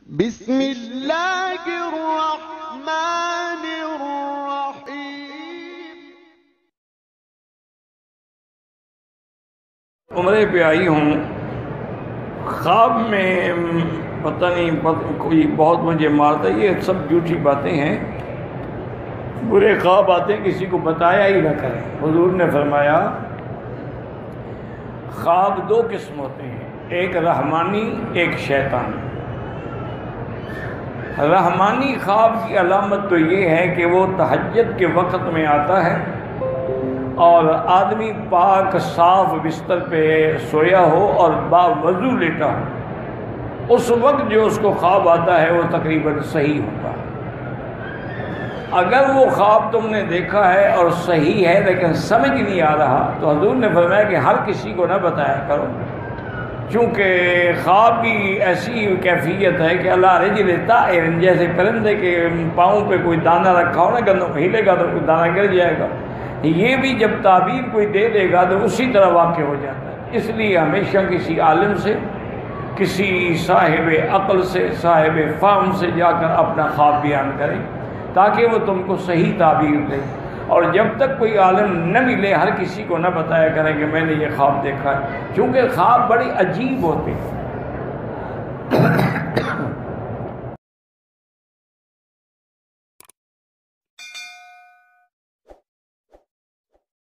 بسم اللہ الرحمن الرحیم۔ عمرے پہ آئی ہوں، خواب میں پتہ نہیں کوئی بہت مجھے مارتا، یہ سب جھوٹی باتیں ہیں، برے خواب آتے ہیں، کسی کو بتایا ہی نہ کریں۔ حضور نے فرمایا خواب دو قسم ہوتے ہیں، ایک رحمانی ایک شیطانی۔ رحمانی خواب کی علامت تو یہ ہے کہ وہ تہجد کے وقت میں آتا ہے اور آدمی پاک صاف بستر پہ سویا ہو اور باوضو لیٹا ہو، اس وقت جو اس کو خواب آتا ہے وہ تقریباً صحیح ہوتا ہے۔ اگر وہ خواب تم نے دیکھا ہے اور صحیح ہے لیکن سمجھ نہیں آ رہا تو حضور نے فرمایا کہ ہر کسی کو نہ بتایا کرو، چونکہ خواب بھی ایسی کیفیت ہے کہ اللہ رجل طائر، جیسے پرندے کے پاؤں پہ کوئی دانہ رکھا ہو نا، گندم ہلے گا تو کوئی دانہ گر جائے گا، یہ بھی جب تعبیر کوئی دے دے گا تو اسی طرح واقع ہو جاتا ہے۔ اس لیے ہمیشہ کسی عالم سے، کسی صاحب عقل سے، صاحب فہم سے جا کر اپنا خواب بیان کریں تاکہ وہ تم کو صحیح تعبیر دے، اور جب تک کوئی عالم نہ ملے ہر کسی کو نہ بتایا کریں کہ میں نے یہ خواب دیکھا ہے، کیونکہ خواب بڑی عجیب ہوتے ہیں۔